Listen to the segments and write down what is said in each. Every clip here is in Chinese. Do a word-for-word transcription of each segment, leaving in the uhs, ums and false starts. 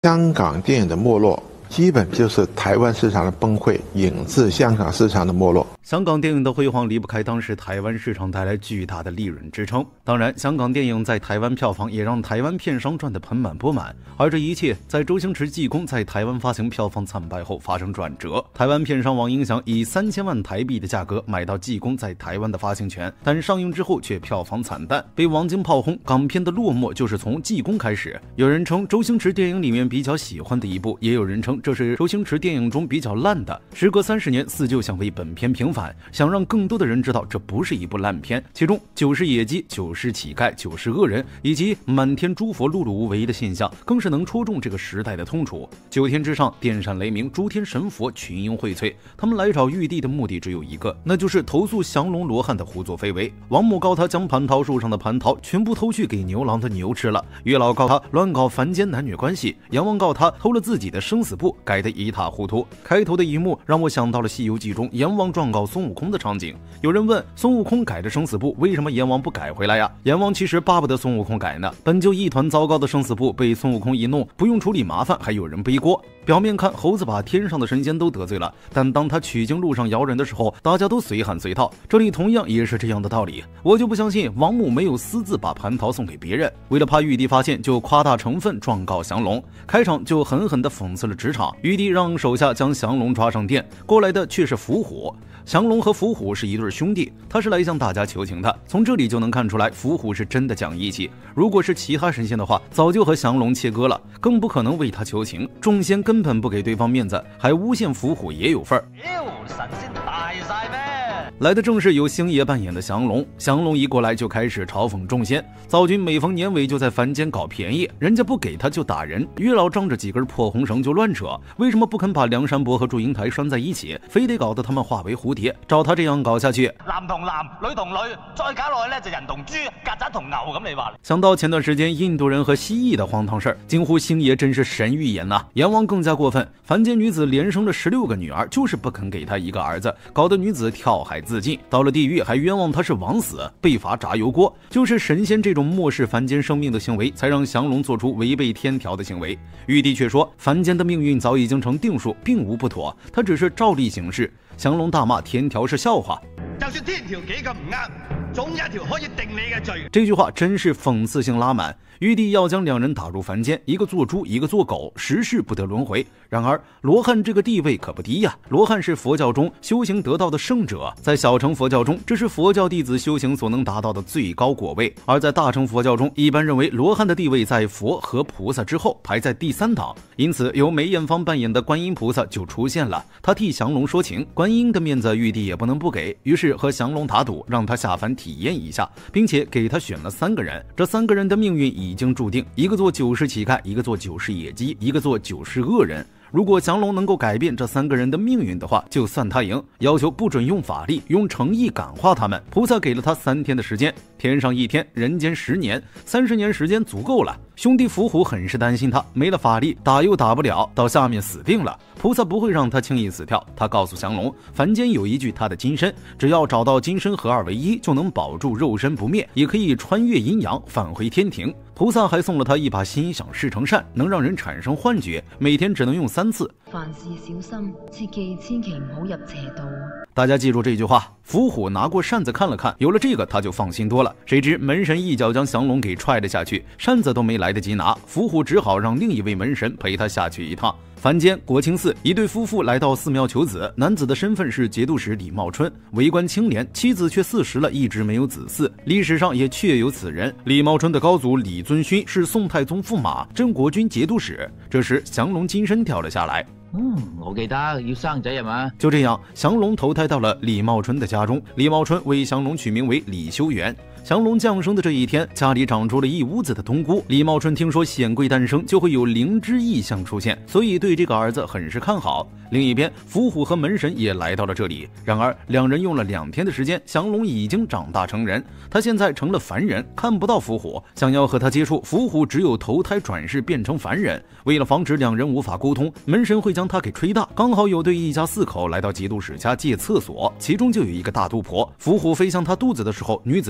香港电影的没落，基本就是台湾市场的崩溃，引致香港市场的没落。 香港电影的辉煌离不开当时台湾市场带来巨大的利润支撑。当然，香港电影在台湾票房也让台湾片商赚得盆满钵满。而这一切在周星驰《济公》在台湾发行票房惨败后发生转折。台湾片商王英祥以三千万台币的价格买到《济公》在台湾的发行权，但上映之后却票房惨淡，被王晶炮轰。港片的落寞就是从《济公》开始。有人称周星驰电影里面比较喜欢的一部，也有人称这是周星驰电影中比较烂的。时隔三十年，四舅想为本片平反，想让更多的人知道这不是一部烂片。其中九世野鸡、九世乞丐、九世恶人以及满天诸佛碌碌无为的现象，更是能戳中这个时代的痛楚。九天之上，电闪雷鸣，诸天神佛群英荟萃，他们来找玉帝的目的只有一个，那就是投诉降龙罗汉的胡作非为。王母告他将蟠桃树上的蟠桃全部偷去给牛郎的牛吃了，月老告他乱搞凡间男女关系，阎王告他偷了自己的生死簿，改得一塌糊涂。开头的一幕让我想到了《西游记》中阎王状告孙悟空的场景。有人问孙悟空改的生死簿为什么阎王不改回来呀？阎王其实巴不得孙悟空改呢，本就一团糟糕的生死簿被孙悟空一弄，不用处理麻烦，还有人背锅。表面看猴子把天上的神仙都得罪了，但当他取经路上摇人的时候，大家都随喊随到。这里同样也是这样的道理。我就不相信王母没有私自把蟠桃送给别人，为了怕玉帝发现，就夸大成分状告降龙。开场就狠狠地讽刺了职场，玉帝让手下将降龙抓上殿，过来的却是伏虎。降龙和伏虎是一对兄弟，他是来向大家求情的。从这里就能看出来，伏虎是真的讲义气。如果是其他神仙的话，早就和降龙切割了，更不可能为他求情。众仙根本不给对方面子，还诬陷伏虎也有份儿。 神仙大晒咩？ 来的正是由星爷扮演的降龙。降龙一过来就开始嘲讽众仙，灶君每逢年尾就在凡间搞便宜，人家不给他就打人，月老仗着几根破红绳就乱扯，为什么不肯把梁山伯和祝英台拴在一起，非得搞得他们化为蝴蝶？照他这样搞下去， 男同男，女同女，再搞落去咧就人同豬、曱甴同牛咁，你話？ 想到前段时间印度人和蜥蜴的荒唐事儿，惊呼星爷真是神预言呐！阎王更加过分，凡间女子连生了十六个女儿，就是不肯给他一个儿子，搞得女子跳海自尽，到了地狱还冤枉他是枉死，被罚炸油锅。就是神仙这种漠视凡间生命的行为，才让降龙做出违背天条的行为。玉帝却说凡间的命运早已经成定数，并无不妥，他只是照例行事。降龙大骂天条是笑话， 就算天條幾咁唔啱，總有一條可以定你嘅罪。 这句話真是諷刺性拉滿。玉帝要将两人打入凡间，一个做猪，一个做狗，十世不得轮回。然而罗汉这个地位可不低呀，罗汉是佛教中修行得到的圣者，在小乘佛教中，这是佛教弟子修行所能达到的最高果位；而在大乘佛教中，一般认为罗汉的地位在佛和菩萨之后，排在第三档。因此，由梅艳芳扮演的观音菩萨就出现了，他替降龙说情，观音的面子玉帝也不能不给，于是和降龙打赌，让他下凡体验一下，并且给他选了三个人，这三个人的命运已经注定，一个做九世乞丐，一个做九世野鸡，一个做九世恶人。如果降龙能够改变这三个人的命运的话，就算他赢，要求不准用法力，用诚意感化他们。菩萨给了他三天的时间，天上一天，人间十年，三十年时间足够了。兄弟伏虎很是担心他，没了法力，打又打不了，到下面死定了。菩萨不会让他轻易死掉，他告诉降龙，凡间有一具他的金身，只要找到金身合二为一，就能保住肉身不灭，也可以穿越阴阳，返回天庭。菩萨还送了他一把心想事成扇，能让人产生幻觉，每天只能用三次。 凡事小心，切記千祈唔好入邪道。 大家记住这句话。伏虎拿过扇子看了看，有了这个他就放心多了。谁知门神一脚将降龙给踹了下去，扇子都没来得及拿，伏虎只好让另一位门神陪他下去一趟。凡间国清寺，一对夫妇来到寺庙求子，男子的身份是节度使李茂春，为官清廉，妻子却四十了，一直没有子嗣，历史上也确有此人。李茂春的高祖李遵勋是宋太宗驸马，镇国军节度使。这时降龙金身跳了下来。 嗯，我記得要生仔係嘛？ 就这样，降龍投胎到了李茂春的家中。李茂春为降龍取名为李修缘。降龍降生的这一天，家里长出了一屋子的冬菇。李茂春听说显贵诞生，就会有灵芝异象出现，所以对这个儿子很是看好。另一边，伏虎和门神也来到了这里。然而，两人用了两天的时间，降龙已经长大成人，他现在成了凡人，看不到伏虎。想要和他接触，伏虎只有投胎转世变成凡人。为了防止两人无法沟通，门神会将他给吹大。刚好有对一家四口来到节度使家借厕所，其中就有一个大肚婆。伏虎飞向他肚子的时候，女子突然走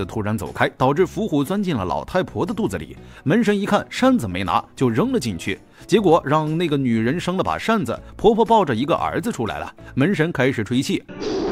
走开，导致伏虎钻进了老太婆的肚子里。门神一看扇子没拿，就扔了进去，结果让那个女人生了把扇子，婆婆抱着一个儿子出来了。门神开始吹气，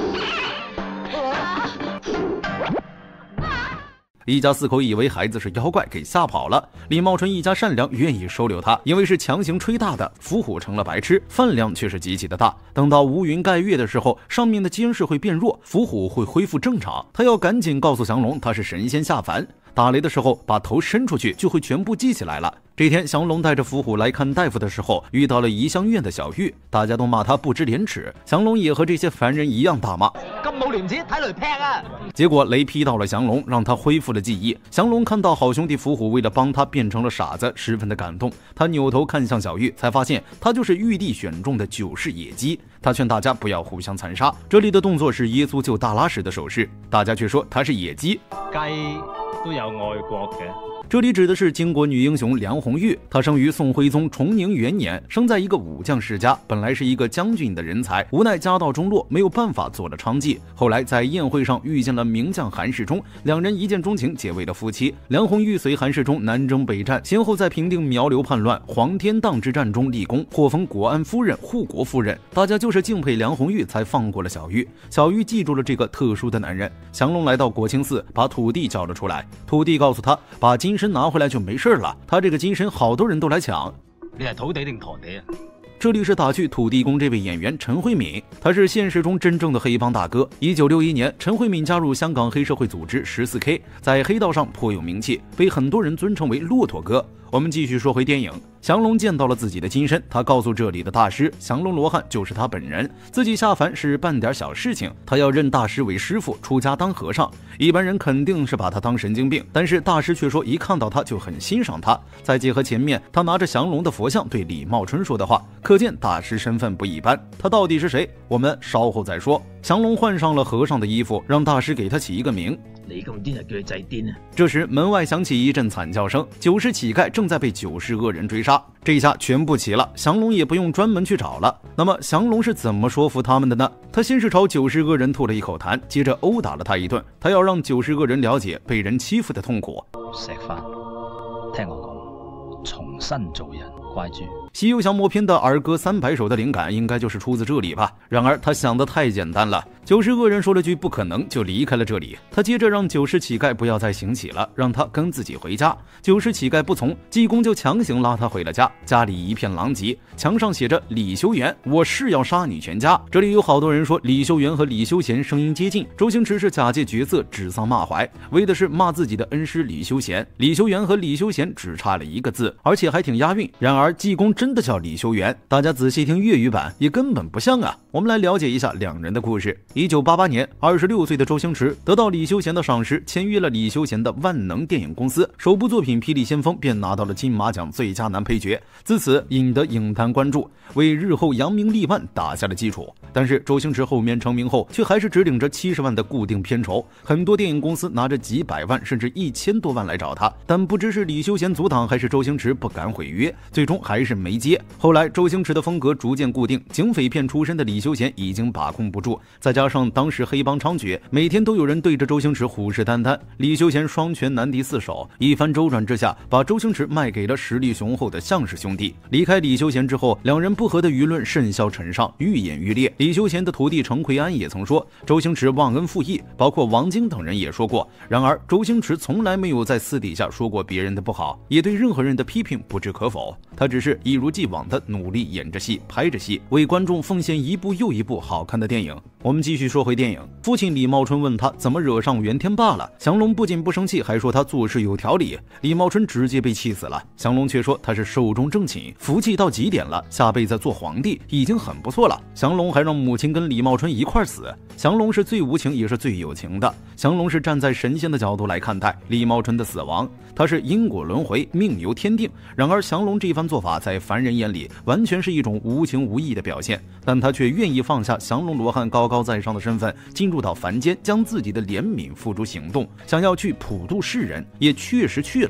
一家四口以为孩子是妖怪，给吓跑了。李茂春一家善良，愿意收留他，因为是强行吹大的，伏虎成了白痴，饭量却是极其的大。等到乌云盖月的时候，上面的监视会变弱，伏虎会恢复正常。他要赶紧告诉降龙，他是神仙下凡。打雷的时候把头伸出去，就会全部记起来了。这天降龙带着伏虎来看大夫的时候，遇到了怡香院的小玉，大家都骂他不知廉耻，降龙也和这些凡人一样大骂， 咁冇廉耻睇雷劈啊！ 结果雷劈到了降龙，让他恢复了记忆。降龙看到好兄弟伏虎为了帮他变成了傻子，十分的感动。他扭头看向小玉，才发现他就是玉帝选中的九世野鸡。他劝大家不要互相残杀，这里的动作是耶稣救大拉时的手势，大家却说他是野鸡。 雞都有愛國嘅。 这里指的是巾帼女英雄梁红玉，她生于宋徽宗崇宁元年，生在一个武将世家，本来是一个将军的人才，无奈家道中落，没有办法做了娼妓。后来在宴会上遇见了名将韩世忠，两人一见钟情，结为了夫妻。梁红玉随韩世忠南征北战，先后在平定苗刘叛乱、黄天荡之战中立功，获封国安夫人、护国夫人。大家就是敬佩梁红玉，才放过了小玉。小玉记住了这个特殊的男人。降龙来到国清寺，把土地叫了出来，土地告诉他，把金身拿回来就没事了。他这个金身好多人都来抢。 你係土地定陀地啊？ 这里是打趣土地公这位演员陈慧敏，他是现实中真正的黑帮大哥。一九六一年，陈慧敏加入香港黑社会组织十四 K， 在黑道上颇有名气，被很多人尊称为骆驼哥。我们继续说回电影，降龙见到了自己的金身，他告诉这里的大师降龙罗汉就是他本人，自己下凡是办点小事情，他要认大师为师傅，出家当和尚。一般人肯定是把他当神经病，但是大师却说一看到他就很欣赏他。再结合前面他拿着降龙的佛像对李茂春说的话，可见大师身份不一般。他到底是谁，我们稍后再说。降龙换上了和尚的衣服，让大師給他起一個名。 你咁癲就叫佢祭癲啊！ 這時門外響起一陣慘叫聲，九世乞丐正在被九世惡人追殺。這下全部齊了，降龍也不用專門去找了。那麼降龍是怎麼說服他們的呢？他先是朝九世惡人吐了一口痰，接着毆打了他一頓。他要讓九世惡人了解被人欺負的痛苦。 石番，聽我講，重新做人，乖豬。 西游降魔篇的儿歌三百首的灵感应该就是出自这里吧。然而他想的太简单了，九世恶人说了句不可能就离开了这里。他接着让九世乞丐不要再行乞了，让他跟自己回家。九世乞丐不从，济公就强行拉他回了家，家里一片狼藉，墙上写着李修缘，我是要杀你全家。这里有好多人说李修缘和李修贤声音接近，周星驰是假借角色指桑骂槐，为的是骂自己的恩师李修贤。李修缘和李修贤只差了一个字，而且还挺押韵。然而济公真的叫李修缘，大家仔细听粤语版也根本不像啊。我们来了解一下两人的故事。一九八八年，二十六岁的周星驰得到李修贤的赏识，签约了李修贤的万能电影公司，首部作品《霹雳先锋》便拿到了金马奖最佳男配角，自此引得影坛关注，为日后扬名立万打下了基础。但是周星驰后面成名后，却还是只领着七十万的固定片酬，很多电影公司拿着几百万甚至一千多万来找他，但不知是李修贤阻挡还是周星驰不敢毁约，最终还是没接。后来周星驰的风格逐渐固定，警匪片出身的李修贤已经把控不住，再加上当时黑帮猖獗，每天都有人对着周星驰虎视眈眈，李修贤双拳难敌四手，一番周转之下，把周星驰卖给了实力雄厚的项氏兄弟。离开李修贤之后，两人不和的舆论甚嚣尘上，愈演愈烈。李修贤的徒弟程奎安也曾说周星驰忘恩负义，包括王晶等人也说过。然而周星驰从来没有在私底下说过别人的不好，也对任何人的批评不置可否，他只是一如既往的努力演着戏，拍着戏，为观众奉献一部又一部好看的电影。我们继续说回电影，父亲李茂春问他怎么惹上袁天霸了，降龙不仅不生气，还说他做事有条理。李茂春直接被气死了，降龙却说他是寿终正寝，福气到极点了，下辈子做皇帝已经很不错了。降龙还让母亲跟李茂春一块死。降龙是最无情也是最有情的，降龙是站在神仙的角度来看待李茂春的死亡，他是因果轮回，命由天定。然而降龙这番做法在凡人眼里完全是一种无情无义的表现，但他却愿意放下降龙罗汉高高在上的身份，进入到凡间，将自己的怜悯付诸行动，想要去普度世人，也确实去了。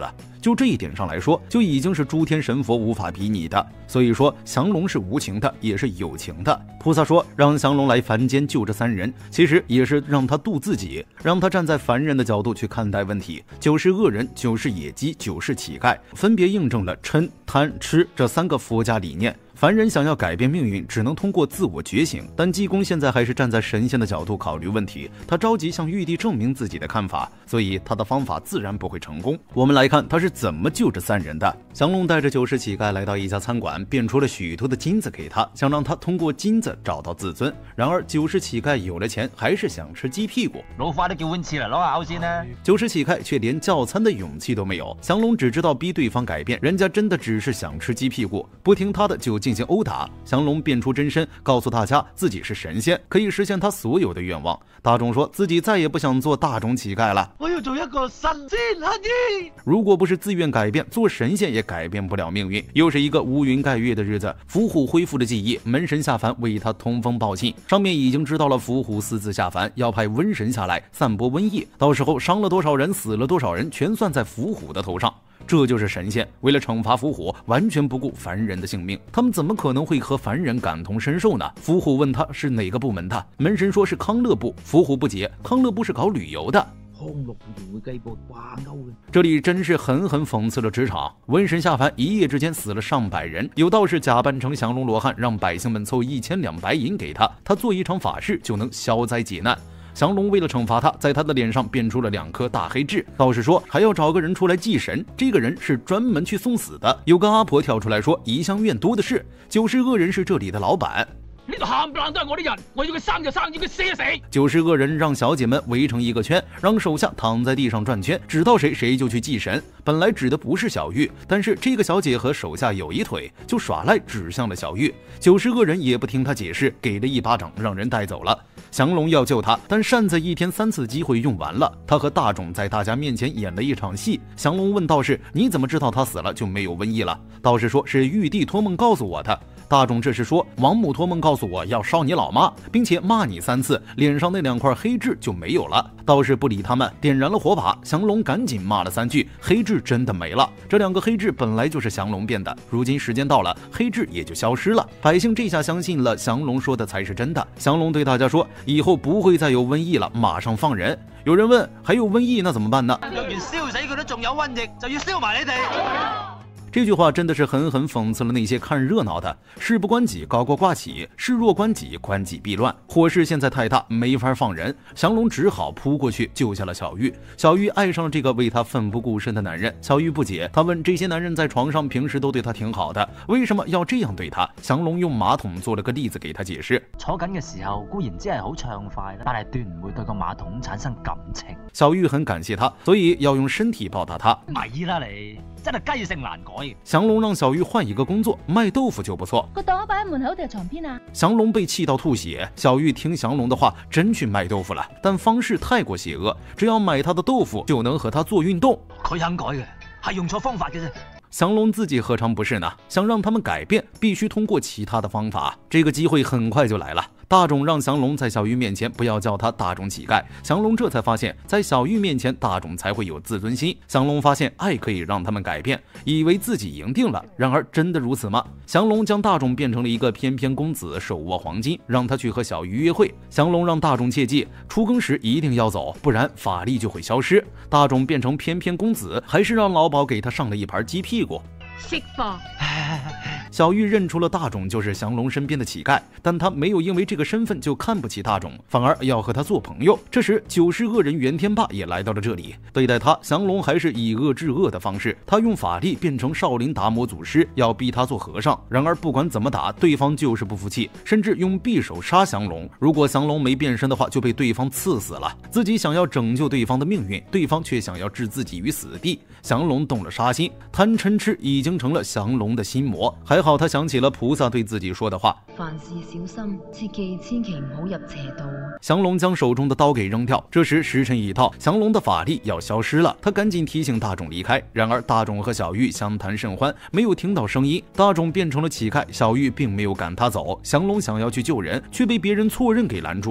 就这一点上来说，就已经是诸天神佛无法比拟的。所以说，降龙是无情的，也是有情的。菩萨说让降龙来凡间救这三人，其实也是让他渡自己，让他站在凡人的角度去看待问题。九世恶人、九世野鸡、九世乞丐，分别印证了嗔、贪、痴这三个佛家理念。凡人想要改变命运，只能通过自我觉醒。但济公现在还是站在神仙的角度考虑问题，他着急向玉帝证明自己的看法，所以他的方法自然不会成功。我们来看他是怎么救这三人的。降龙带着九世乞丐来到一家餐馆，变出了许多的金子给他，想让他通过金子找到自尊。然而九世乞丐有了钱，还是想吃鸡屁股。 老快啲叫碗翅嚟攞下口先啦。 九世乞丐却连叫餐的勇气都没有。降龙只知道逼对方改变，人家真的只是想吃鸡屁股，不听他的就进行殴打。降龙变出真身，告诉大家自己是神仙，可以实现他所有的愿望。大众说自己再也不想做大众乞丐了， 我要做一个神仙乞兒。 如果不是自愿改变，做神仙也改变不了命运。又是一个乌云盖月的日子，伏虎恢复了记忆，门神下凡为他通风报信，上面已经知道了伏虎私自下凡，要派瘟神下来散播瘟疫，到时候伤了多少人，死了多少人，全算在伏虎的头上。这就是神仙，为了惩罚伏虎，完全不顾凡人的性命。他们怎么可能会和凡人感同身受呢？伏虎问他是哪个部门的，门神说是康乐部。伏虎不解，康乐部是搞旅游的， 康樂部同會計部掛鈎嘅。 这里真是狠狠讽刺了职场。瘟神下凡，一夜之间死了上百人，有道士假扮成降龙罗汉，让百姓们凑一千两白银给他，他做一场法事就能消灾解难。降龙为了惩罚他，在他的脸上变出了两颗大黑痣。道士说还要找个人出来祭神，这个人是专门去送死的。有个阿婆跳出来说怡香院多的是，九世恶人是这里的老板。 呢度冚唪唥都係我啲人，我要佢生就生，要佢死就死。 九世恶人让小姐们围成一个圈，让手下躺在地上转圈，指到谁谁就去祭神。本来指的不是小玉，但是这个小姐和手下有一腿，就耍赖指向了小玉。九世恶人也不听他解释，给了一巴掌，让人带走了。降龙要救他，但扇子一天三次机会用完了。他和大种在大家面前演了一场戏。降龙问道士：“你怎么知道他死了就没有瘟疫了？”道士说：“是玉帝托梦告诉我的。”大种这时说：“王母托梦告诉我要烧你老妈，并且骂你三次，脸上那两块黑痣就没有了。”道士不理他们，点燃了火把。降龙赶紧骂了三句，黑痣真的没了。这两个黑痣本来就是降龙变的，如今时间到了，黑痣也就消失了。百姓这下相信了降龙说的才是真的。降龙对大家说：“以后不会再有瘟疫了，马上放人。”有人问：“还有瘟疫那怎么办呢？” 若然燒死佢都仲有瘟疫，就要燒埋你哋。 这句话真的是狠狠讽刺了那些看热闹的。事不关己，高高挂起；事若关己，关己必乱。火势现在太大，没法放人。降龙只好扑过去救下了小玉。小玉爱上了这个为她奋不顾身的男人。小玉不解，她问：“这些男人在床上平时都对她挺好的，为什么要这样对她？”降龍用馬桶做了個例子給她解釋。 坐緊嘅時候固然只係好暢快啦，但係斷唔會對個馬桶產生感情。 小玉很感謝他，所以要用身體報答他。 咪啦你，真係雞性難改。 降龍讓小玉換一個工作，賣豆腐就不錯。 個檔擺喺門口定係床邊啊？ 降龍被氣到吐血，小玉聽降龍的話，真去賣豆腐了，但方式太過邪惡，只要買他的豆腐就能和他做運動。 佢肯改嘅，係用錯方法嘅啫。 降龍自己何嘗不是呢？想讓他們改變，必須通過其他的方法。這個機會很快就來了。大種讓降龍在小玉面前不要叫他大種乞丐，降龍這才發現，在小玉面前大種才會有自尊心。降龍發現愛可以讓他們改變，以為自己贏定了。然而真的如此嗎？降龍將大種變成了一個翩翩公子，手握黃金，讓他去和小玉約會。降龍讓大種切記，出更時一定要走，不然法力就會消失。大種變成翩翩公子，還是讓老鴇給他上了一盤雞屁股。 識貨。 小玉認出了大種就是降龍身邊的乞丐，但他沒有因為這個身份就看不起大種，反而要和他做朋友。這時九世惡人袁天霸也來到了這裡，對待他，降龍還是以惡制惡的方式，他用法力變成少林達摩祖師，要逼他做和尚。然而不管怎麼打，對方就是不服氣，甚至用匕首殺降龍。如果降龍沒變身的話，就被對方刺死了。自己想要拯救對方的命運，對方卻想要置自己於死地。降龍動了殺心，貪嗔痴已經成了降龍的心魔。還好他想起了菩薩對自己說的話： 凡事小心，切記千祈唔好入邪道。 降龍將手中的刀給扔掉，這時時辰已到，降龍的法力要消失了，他趕緊提醒大種離開。然而大種和小玉相談甚歡，沒有聽到聲音。大種變成了乞丐，小玉並沒有趕他走。降龍想要去救人，卻被別人錯認給攔住了。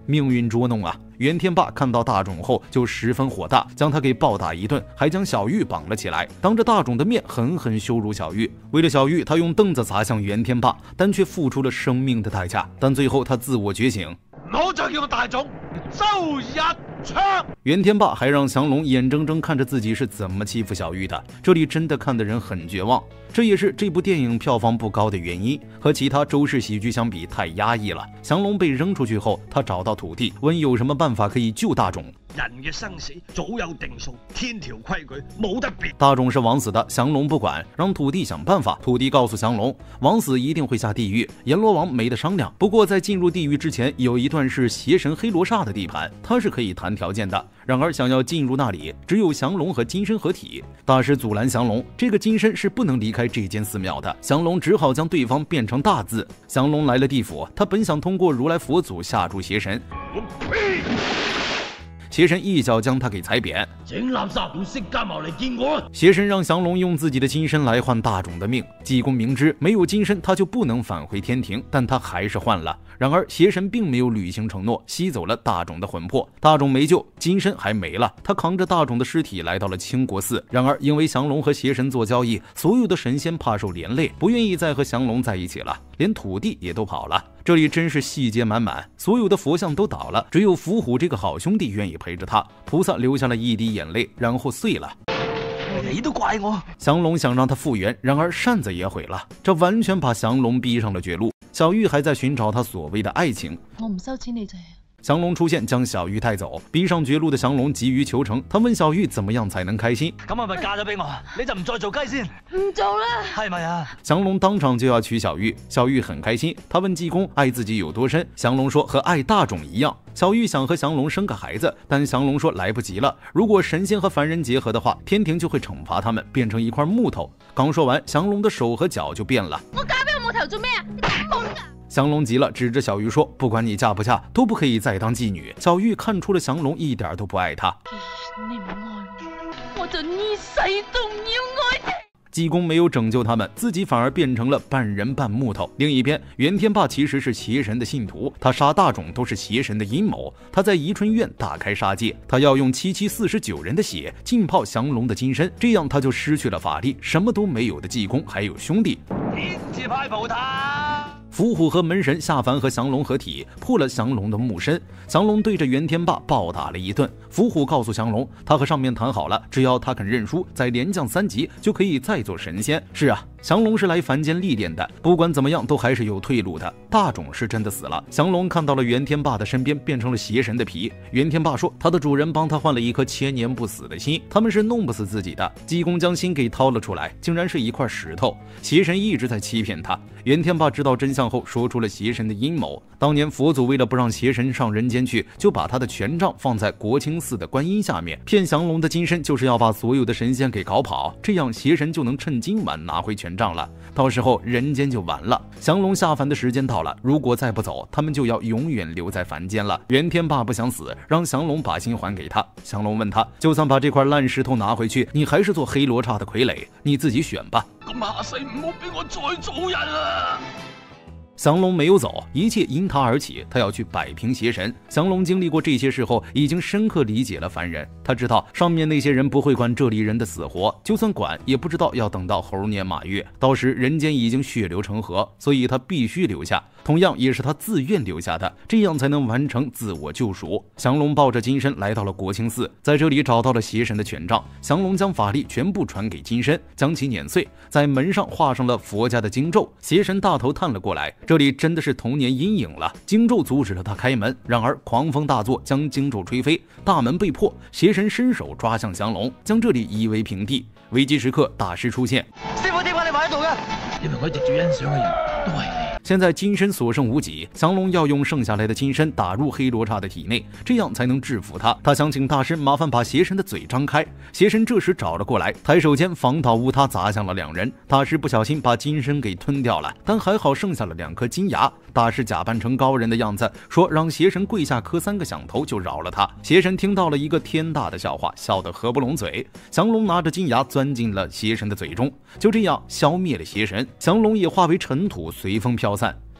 命运捉弄啊！袁天霸看到大冢后就十分火大，将他给暴打一顿，还将小玉绑了起来，当着大冢的面狠狠羞辱小玉。为了小玉，他用凳子砸向袁天霸，但却付出了生命的代价。但最后他自我觉醒， 唔好再叫我大冢，周一槍。 袁天霸还让降龙眼睁睁看着自己是怎么欺负小玉的，这里真的看得人很绝望。这也是这部电影票房不高的原因，和其他周氏喜剧相比太压抑了。降龙被扔出去后，他找到土地，问有什么办法可以救大冢。 人嘅生死早有定數，天條規矩冇得變。 大冢是枉死的，降龍不管，讓土地想辦法。土地告訴降龍，枉死一定會下地獄，閻羅王沒得商量。不過在進入地獄之前，有一段是邪神黑羅剎的地盤，他是可以談條件的。然而想要進入那裡，只有降龍和金身合體。大師阻攔降龍，這個金身是不能離開這間寺廟的。降龍只好將對方變成大字。降龍來了地府，他本想通過如來佛祖下注邪神。 我呸！ 邪神一腳將他給踩扁， 整垃圾同釋迦牟尼見我。 邪神讓降龍用自己的金身來換大冢的命。濟公明知沒有金身他就不能返回天庭，但他還是換了。然而邪神並沒有履行承諾，吸走了大冢的魂魄。大冢沒救，金身還沒了。他扛着大冢的屍體來到了清國寺。然而因為降龍和邪神做交易，所有的神仙怕受連累，不願意再和降龍在一起了，連土地也都跑了。這裡真是細節滿滿，所有的佛像都倒了，只有伏虎這個好兄弟願意陪着他。菩薩流下了一滴眼淚，然後碎了。 你都怪我。 降龍想讓他復原，然而扇子也毀了，這完全把降龍逼上了絕路。小玉還在尋找他所謂的愛情。 我唔收錢你啫。 降龍出現將小玉帶走，逼上絕路的降龍急於求成，他問小玉怎麼樣才能開心。 咁係咪嫁咗俾我？你就唔再做雞先？ 唔做啦。 係咪啊？ 降龍當場就要娶小玉，小玉很開心，他問濟公愛自己有多深，降龍說和愛大冢一樣。小玉想和降龍生個孩子，但降龍說來不及了，如果神仙和凡人結合的話，天庭就會懲罰他們，變成一塊木頭。剛說完，降龍的手和腳就變了。我嫁俾個木頭做咩啊？你咁懵㗎！降龍急了，指着小玉說：“不管你嫁不嫁，都不可以再當妓女。”小玉看出了降龍一點都不愛她。 你唔愛我，我就一世都唔要愛你。 濟公沒有拯救他們，自己反而變成了半人半木頭。另一邊，袁天霸其實是邪神的信徒，他殺大冢都是邪神的陰謀。他在宜春院大開殺戒，他要用七七四十九人的血浸泡降龍的金身，這樣他就失去了法力，什麼都沒有的濟公還有兄弟。 天字派菩薩。 伏虎和門神下凡和降龍合體，破了降龍的木身。降龍對着袁天霸暴打了一頓。伏虎告訴降龍，他和上面談好了，只要他肯認輸，再連降三級就可以再做神仙。是啊，降龍是來凡間歷練的，不管怎麼樣都還是有退路的。大冢是真的死了，降龍看到了袁天霸的身邊變成了邪神的皮。袁天霸說他的主人幫他換了一顆千年不死的心，他們是弄不死自己的。濟公將心給掏了出來，竟然是一塊石頭。邪神一直在欺騙他。袁天霸知道真相後說出了邪神的陰謀。當年佛祖為了不讓邪神上人間去，就把他的權杖放在國清寺的觀音下面，騙降龍的金身就是要把所有的神仙給搞跑，這樣邪神就能趁今晚拿回權杖了，到時候人間就完了。降龍下凡的時間到了，如果再不走，他們就要永遠留在凡間了。袁天霸不想死，讓降龍把心還給他。降龍問他，就算把這塊爛石頭拿回去，你還是做黑羅剎的傀儡，你自己選吧。 咁下世唔好俾我再做人啊！ 降龍沒有走，一切因他而起，他要去擺平邪神。降龍經歷過這些事後，已經深刻理解了凡人。他知道上面那些人不會管這裡人的死活，就算管，也不知道要等到猴年馬月，到時人間已經血流成河，所以他必須留下。同樣也是他自願留下的，這樣才能完成自我救贖。降龍抱着金身來到了國清寺，在這裡找到了邪神的權杖。降龍將法力全部傳給金身，將其碾碎，在門上畫上了佛家的經咒。邪神大頭探了過來，這裡真的是童年陰影了。經咒阻止了他開門，然而狂風大作，將經咒吹飛，大門被破。邪神伸手抓向降龍，將這裡夷為平地。危機時刻，大師出現。 師傅，點解你埋喺度嘅？ 因為我直最欣賞嘅人都係你。 現在金身所剩無幾，降龍要用剩下來的金身打入黑羅剎的體內，這樣才能制服他。他想請大師麻煩把邪神的嘴張開。邪神這時找了過來，抬手間防盜烏他砸向了兩人。大師不小心把金身給吞掉了，但還好剩下了兩顆金牙。大師假扮成高人的樣子，說讓邪神跪下磕三個響頭就饒了他。邪神聽到了一個天大的笑話，笑得合不攏嘴。降龍拿着金牙鑽進了邪神的嘴中，就這樣消滅了邪神。降龍也化為塵土，隨風飄散。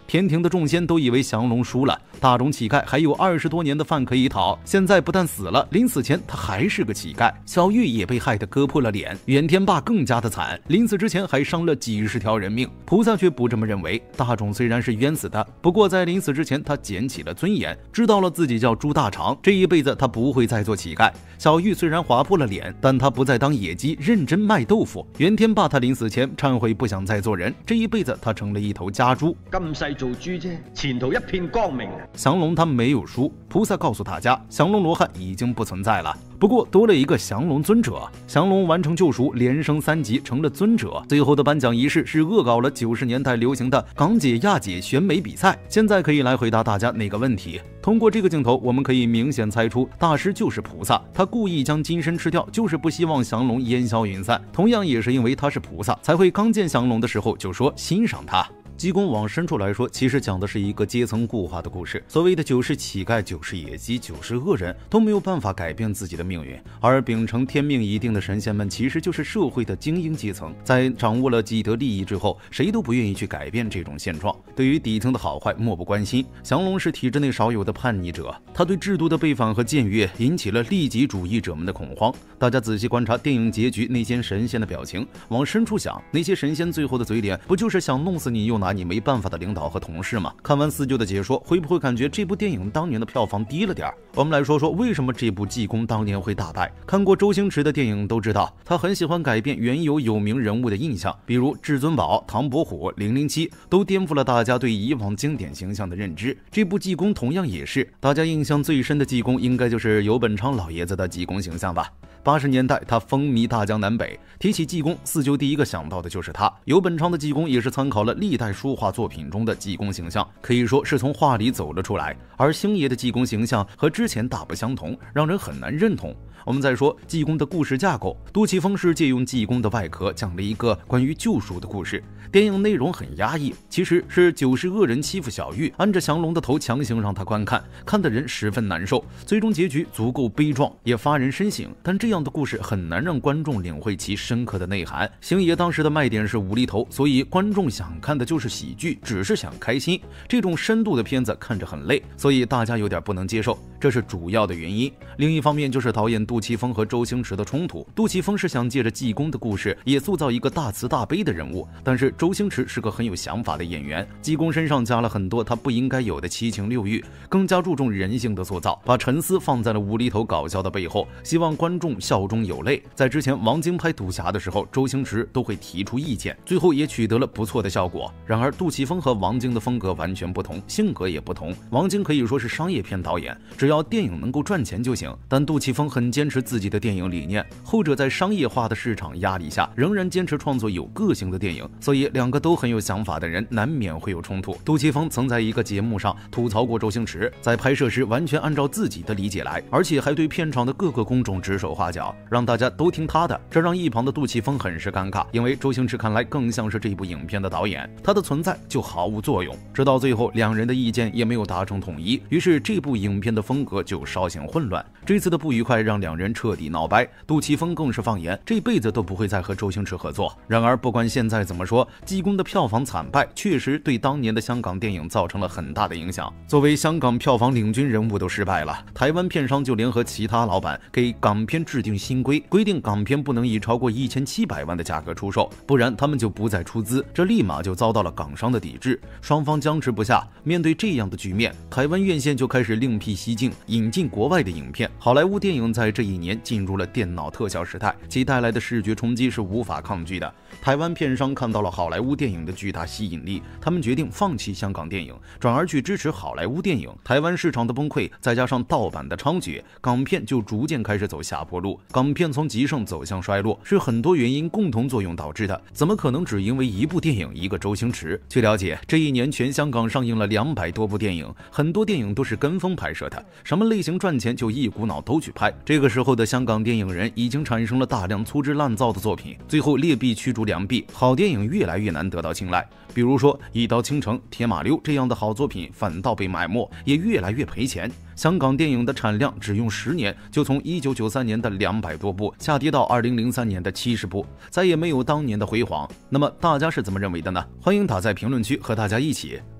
天庭的众仙都以为降龙输了，大众乞丐还有二十多年的饭可以讨，现在不但死了，临死前他还是个乞丐。小玉也被害得割破了脸，袁天霸更加的惨，临死之前还伤了几十条人命。菩萨却不这么认为，大众虽然是冤死的，不过在临死之前他捡起了尊严，知道了自己叫朱大长，这一辈子他不会再做乞丐。小玉虽然划破了脸，但他不再当野鸡，认真卖豆腐。袁天霸他临死前忏悔不想再做人，这一辈子他成了一头家猪。 今世做豬啫，前途一片光明。 降龍他沒有輸，菩薩告訴大家，降龍羅漢已經不存在了。不過多了一個降龍尊者，降龍完成救贖，連升三級，成了尊者。最後的頒獎儀式是惡搞了九十年代流行的港姐亞姐選美比賽。現在可以來回答大家那個問題。通過這個鏡頭，我們可以明顯猜出大師就是菩薩，他故意將金身吃掉，就是不希望降龍煙消雲散。同樣也是因為他是菩薩，才會剛見降龍的時候就說欣賞他。濟公往深處來說，其實講的是一個階層固化的故事。所謂的九是乞丐，九是野雞，九是惡人，都沒有辦法改變自己的命運。而秉承天命已定的神仙們，其實就是社會的精英階層。在掌握了既得利益之後，誰都不願意去改變這種現狀。對於底層的好壞漠不關心。降龍是體制內少有的叛逆者，他對制度的背反和僭越引起了利己主義者們的恐慌。大家仔細觀察電影結局那些神仙的表情，往深處想，那些神仙最後的嘴臉，不就是想弄死你又拿你沒辦法的領導和同事嗎？看完四舅的解說，會不會感覺這部電影當年的票房低了點？我們來說說為什麼這部濟公當年會大敗。看過周星馳的電影都知道，他很喜歡改變原有有名人物的印象，比如至尊寶、唐伯虎、零零七，都顛覆了大家對以往經典形象的認知。這部濟公同樣也是，大家印象最深的濟公應該就是游本昌老爺子的濟公形象吧。八十年代他風靡大江南北，提起濟公，四舅第一個想到的就是他。游本昌的濟公也是參考了歷代書畫作品中的濟公形象，可以說是從畫裡走了出來。而星爺的濟公形象和之前大不相同，讓人很難認同。我們再說濟公的故事架構，杜琪峰是借用濟公的外殼講了一個關於救贖的故事。電影內容很壓抑，其實是九世惡人欺負小玉，按着降龍的頭強行讓他觀看，看的人十分難受。最終結局足夠悲壯，也發人深省，但這樣的故事很難讓觀眾領會其深刻的內涵。星爺當時的賣點是無厘頭，所以觀眾想看的就是喜劇，只是想開心。這種深度的片子看着很累，所以大家有點不能接受，這是主要的原因。另一方面就是導演杜琪峰和周星馳的衝突。杜琪峰是想借着濟公的故事也塑造一個大慈大悲的人物，但是周星馳是個很有想法的演員，濟公身上加了很多他不應該有的七情六欲，更加注重人性的塑造，把沉思放在了無厘頭搞笑的背後，希望觀眾笑中有淚。在之前王晶拍賭俠的時候，周星馳都會提出意見，最後也取得了不錯的效果。然而杜琪峰和王晶的風格完全不同，性格也不同。王晶可以說是商業片導演，只要電影能夠賺錢就行，但杜琪峰很堅持自己的電影理念，後者在商業化的市場壓力下仍然堅持創作有個性的電影，所以兩個都很有想法的人難免會有衝突。杜琪峰曾在一個節目上吐槽過周星馳，在拍攝時完全按照自己的理解來，而且還對片場的各個工種指手畫腳，讓大家都聽他的，這讓一旁的杜琪峰很是尷尬，因為周星馳看來更像是這部影片的導演，他的存在就毫無作用。直到最後兩人的意見也沒有達成統一，於是這部影片的風格就稍顯混亂。這次的不愉快讓兩人徹底鬧掰，杜琪峰更是放言這輩子都不會再和周星馳合作。然而不管現在怎麼說，濟公的票房慘敗確實對當年的香港電影造成了很大的影響。作為香港票房領軍人物都失敗了，台灣片商就聯合其他老闆給港片制定新規，規定港片不能以超過一千七百萬的價格出售，不然他們就不再出資。這立馬就遭到了港商的抵制，雙方僵持不下。面對這樣的局面，台灣院線就開始另闢蹊徑，引進國外的影片。好萊塢電影在這一年進入了電腦特效時代，其帶來的視覺衝擊是無法抗拒的。台灣片商看到了好萊塢電影的巨大吸引力，他們決定放棄香港電影，轉而去支持好萊塢電影。台灣市場的崩潰，再加上盜版的猖獗，港片就逐漸開始走下坡路。港片從極盛走向衰落，是很多原因共同作用導致的，怎麼可能只因為一部電影一個周星馳？據了解，這一年全香港上映了兩百多部電影，很多電影都是跟風拍攝的，什麼類型賺錢就一股腦都去拍。這個時候的香港電影人已經產生了大量粗製濫造的作品，最後劣幣驅逐良幣，好電影越來越難得到青睞。比如說《一刀傾城》《鐵馬溜》這樣的好作品反倒被埋沒，也越來越賠錢。香港電影的產量只用十年就從一九九三年的兩百多部下跌到二零零三年的七十部，再也沒有當年的輝煌。那麼大家是怎麼認為的呢？歡迎打在評論區和大家一起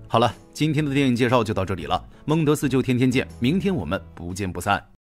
好了，今天的电影介绍就到这里了。孟德四就天天见，明天我们不见不散。